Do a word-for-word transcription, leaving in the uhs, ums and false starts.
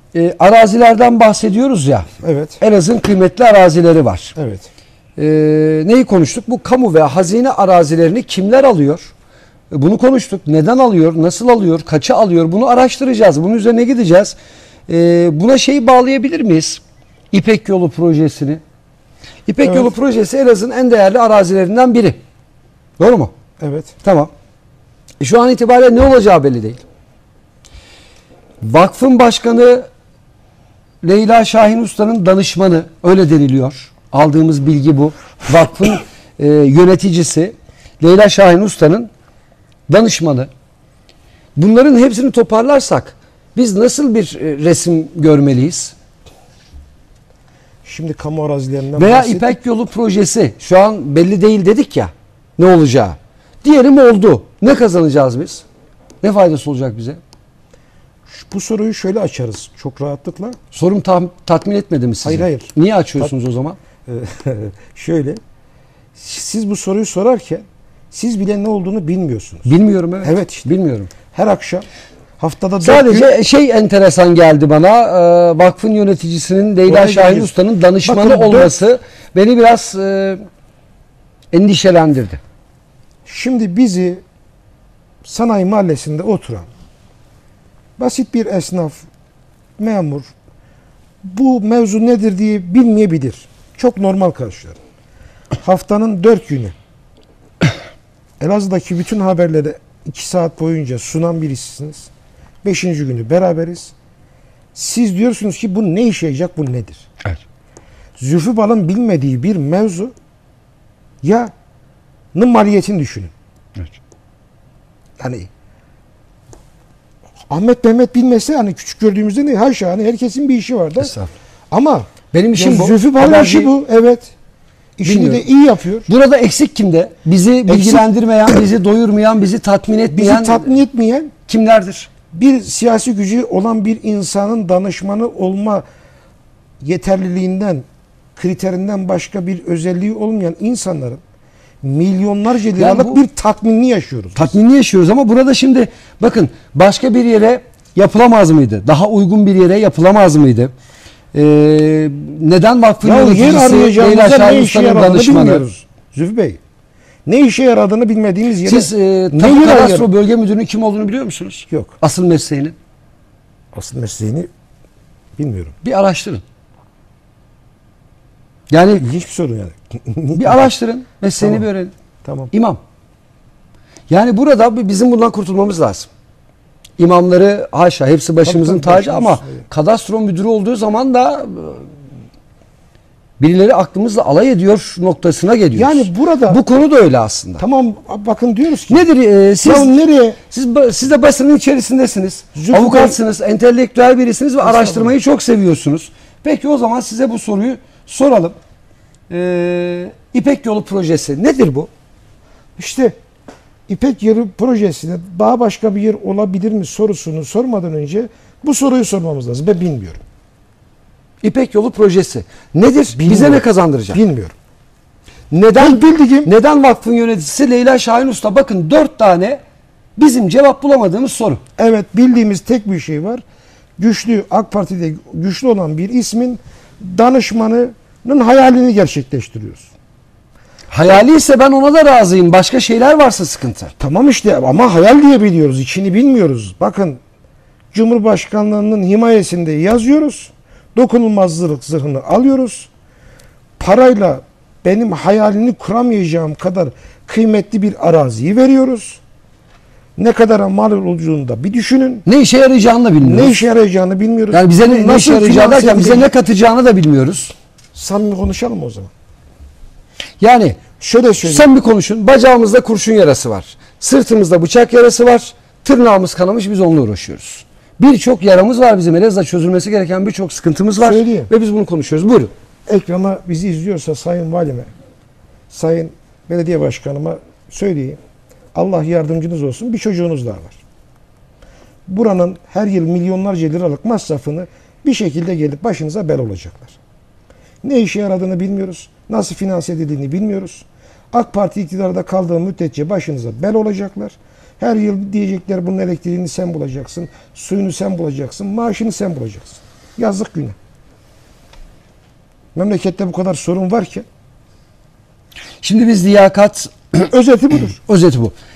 e, arazilerden bahsediyoruz ya. Evet. Elazığ'ın kıymetli arazileri var. Evet. E, neyi konuştuk? Bu kamu ve hazine arazilerini kimler alıyor? E, bunu konuştuk. Neden alıyor? Nasıl alıyor? Kaça alıyor? Bunu araştıracağız. Bunun üzerine gideceğiz. E, buna şeyi bağlayabilir miyiz? İpek Yolu projesini. İpek Evet. Yolu projesi Elazığ'ın en değerli arazilerinden biri. Doğru mu? Evet. Tamam. E, şu an itibariyle ne olacağı belli değil. Vakfın başkanı Leyla Şahin Usta'nın danışmanı, öyle deniliyor. Aldığımız bilgi bu. Vakfın e, yöneticisi Leyla Şahin Usta'nın danışmanı. Bunların hepsini toparlarsak biz nasıl bir e, resim görmeliyiz? Şimdi kamu arazilerinden Veya bahsettik. İpek Yolu projesi şu an belli değil dedik ya, ne olacağı. Diyelim oldu. Ne kazanacağız biz? Ne faydası olacak bize? Bu soruyu şöyle açarız çok rahatlıkla. Sorum tam tatmin etmedi mi sizi? Hayır, hayır. Niye açıyorsunuz o zaman? Şöyle, siz bu soruyu sorarken siz bile ne olduğunu bilmiyorsunuz. Bilmiyorum, evet. Evet işte. Bilmiyorum. Her akşam haftada Sadece dört gün, şey enteresan geldi bana. E, vakfın yöneticisinin Leyla Oraya Şahin geleceğiz. Usta'nın danışmanı Bakın, olması beni biraz e, endişelendirdi. şimdi bizi sanayi mahallesinde oturan basit bir esnaf, memur bu mevzu nedir diye bilmeyebilir. Çok normal karşılar. Haftanın dört günü Elazığ'daki bütün haberleri iki saat boyunca sunan birisiniz. Beşinci günü beraberiz. Siz diyorsunuz ki bu ne işe yarayacak, bu nedir? Evet. Zülfü Bal'ın bilmediği bir mevzu ya maliyetini düşünün. Evet. Yani Ahmet Mehmet bilmese hani küçük gördüğümüzde ne haşa hani herkesin bir işi var da. Ama Benim işim ya bu. Zülfü Bal'ın Haber işi değil. bu. Evet. İşini Bilmiyorum. de iyi yapıyor. Burada eksik kimde? Bizi bilgilendirmeyen, bizi doyurmayan, bizi tatmin etmeyen Bizi tatmin etmeyen kimlerdir? bir siyasi gücü olan bir insanın danışmanı olma yeterliliğinden, kriterinden başka bir özelliği olmayan insanların milyonlarca liralık bu- bir tatminini yaşıyoruz. Tatminli yaşıyoruz ama burada şimdi bakın başka bir yere yapılamaz mıydı? Daha uygun bir yere yapılamaz mıydı? Ee, neden vakfın Ya yer yöneticisi Leyla arayacağımızda ne Şahin işe Usta'nın yaradığını danışmanı? bilmiyoruz. Zülfü Bey. Ne işe yaradığını bilmediğimiz yere Siz e, ne Tapu yer Kadastro arayalım? Bölge Müdürü'nün kim olduğunu biliyor musunuz? Yok. Asıl mesleğini. Asıl mesleğini bilmiyorum. Bir araştırın. Yani İlginç bir soru yani. bir araştırın. Mesleğini Tamam. bir öğrenin. Tamam. İmam. Yani burada bizim bundan kurtulmamız lazım. İmamları haşa hepsi başımızın Tabii, tabii, tacı başımız, ama evet. kadastro müdürü olduğu zaman da e, birileri aklımızla alay ediyor noktasına geliyoruz. Yani burada bu konu da öyle aslında. tamam bakın diyoruz ki Nedir e, siz ya nereye siz ba- siz de basının içerisindesiniz. Zülfü Avukatsınız, entelektüel birisiniz ve araştırmayı çok seviyorsunuz. Peki o zaman size bu soruyu soralım. Ee, İpek Yolu projesi nedir bu? işte İpek Yolu projesine daha başka bir yer olabilir mi sorusunu sormadan önce bu soruyu sormamız lazım. Ben bilmiyorum. İpek Yolu projesi nedir? Bize Bilmiyorum. ne kazandıracak? Bilmiyorum. Neden Ben bildiğim neden vakfın yöneticisi Leyla Şahin Usta? Bakın dört tane bizim cevap bulamadığımız soru. evet bildiğimiz tek bir şey var. Güçlü AK Parti'de güçlü olan bir ismin danışmanının hayalini gerçekleştiriyoruz. Hayali ise ben ona da razıyım. Başka şeyler varsa sıkıntı. Tamam işte ama hayal diye biliyoruz. İçini bilmiyoruz. Bakın Cumhurbaşkanlığının himayesinde yazıyoruz. Dokunulmazlık zırhını alıyoruz. Parayla benim hayalini kuramayacağım kadar kıymetli bir araziyi veriyoruz. Ne kadar mal olduğunu da bir düşünün. Ne işe yarayacağını da bilmiyoruz. Ne işe yarayacağını bilmiyoruz. Yani bize ne, Bunu ne nasıl işe yarayacağı finanse derken bize edeceğiz? ne katacağını da bilmiyoruz. Samimi konuşalım o zaman. Yani Şöyle söyleyeyim. sen bir konuşun. Bacağımızda kurşun yarası var. Sırtımızda bıçak yarası var. Tırnağımız kanamış, biz onunla uğraşıyoruz. Birçok yaramız var bizim. Elazığ'da çözülmesi gereken birçok sıkıntımız var. Söyleyeyim. Ve biz bunu konuşuyoruz. Buyurun. Ekrana bizi izliyorsa Sayın Valime, Sayın Belediye Başkanıma söyleyeyim. Allah yardımcınız olsun. Bir çocuğunuz daha var. Buranın her yıl milyonlarca liralık masrafını bir şekilde gelip başınıza bel olacaklar. Ne işe yaradığını bilmiyoruz. Nasıl finanse edildiğini bilmiyoruz. AK Parti iktidarda kaldığı müddetçe başınıza bel olacaklar. Her yıl diyecekler bunun elektriğini sen bulacaksın, suyunu sen bulacaksın, maaşını sen bulacaksın. Yazık günah. Memlekette bu kadar sorun var ki. Şimdi biz liyakat Özeti budur. özeti bu.